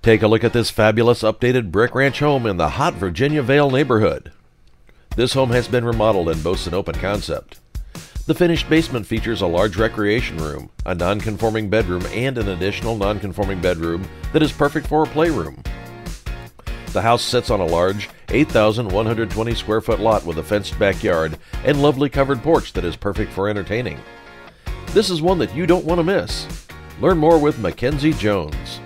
Take a look at this fabulous updated brick ranch home in the hot Virginia Vale neighborhood. This home has been remodeled and boasts an open concept. The finished basement features a large recreation room, a non-conforming bedroom, and an additional non-conforming bedroom that is perfect for a playroom. The house sits on a large 8,120 square foot lot with a fenced backyard and lovely covered porch that is perfect for entertaining. This is one that you don't want to miss. Learn more with Mackenzie Jones.